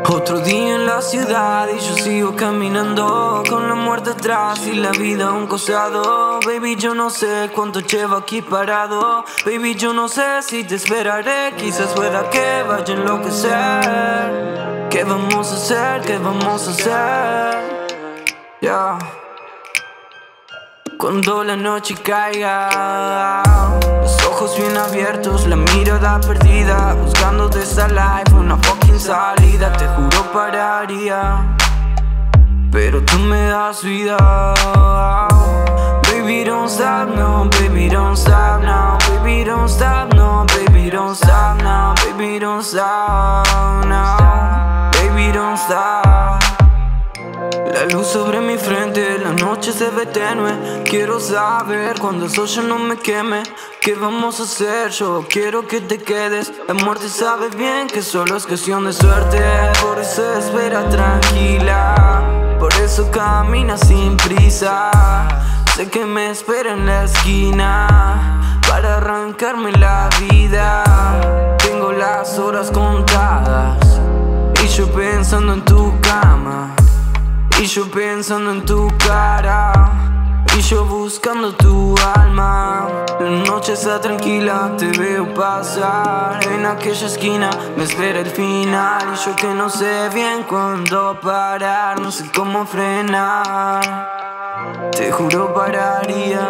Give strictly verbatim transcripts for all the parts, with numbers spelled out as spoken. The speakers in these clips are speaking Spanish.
Otro día en la ciudad y yo sigo caminando con la muerte atrás y la vida a un costado. Baby, yo no sé cuánto llevo aquí parado. Baby, yo no sé si te esperaré. Quizás pueda que vaya a enloquecer. ¿Qué vamos a hacer? ¿Qué vamos a hacer? Ya yeah. Cuando la noche caiga, los ojos bien abiertos, la mirada perdida, buscando de esta life una fucking salida. Te juro pararía, pero tú me das vida. Baby, don't stop, no, baby, don't stop now. Baby, don't stop, no, baby, don't stop now. Baby, don't stop now. Baby, don't stop. La luz sobre mi frente, la noche se ve tenue. Quiero saber cuando el sol ya no me queme. ¿Qué vamos a hacer? Yo quiero que te quedes. La muerte sabe bien que solo es cuestión de suerte. Por eso espera tranquila, por eso camina sin prisa. Sé que me espera en la esquina para arrancarme la vida. Tengo las horas contadas y yo pensando en tu cama, y yo pensando en tu cara, y yo buscando tu alma. La noche está tranquila, te veo pasar en aquella esquina, me espera el final. Y yo que no sé bien cuándo parar, no sé cómo frenar. Te juro pararía,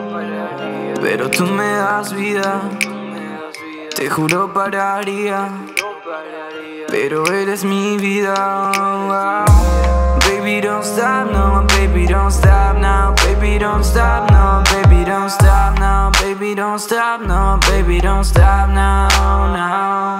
pero tú me das vida. Te juro pararía, pero eres mi vida. Baby, don't stop, no, baby, don't stop now. Baby, don't stop, no, baby, don't stop now. Baby, don't stop, no, baby, don't stop now, now.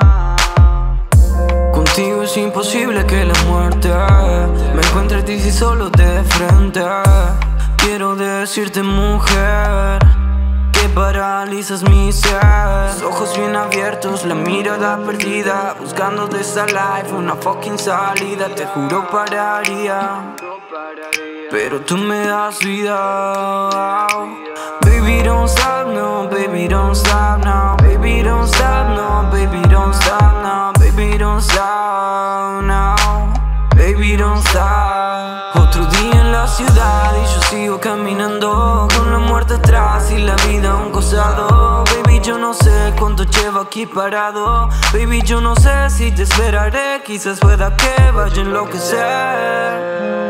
Contigo es imposible que la muerte me encuentre a ti si solo de frente. Quiero decirte, mujer, que paralizas mi ser. Los ojos bien abiertos, la mirada perdida, buscando de esta life una fucking salida. Te juro pararía, pero tú me das vida. Baby, don't stop, no, baby, don't stop now. Baby, don't stop, no, baby, don't stop now. Baby, don't stop now. Baby, don't stop. Otro día en la ciudad y yo sigo caminando con la muerte atrás y la vida a un costado. Baby, yo no sé cuánto llevo aquí parado. Baby, yo no sé si te esperaré. Quizás pueda que vaya a enloquecer.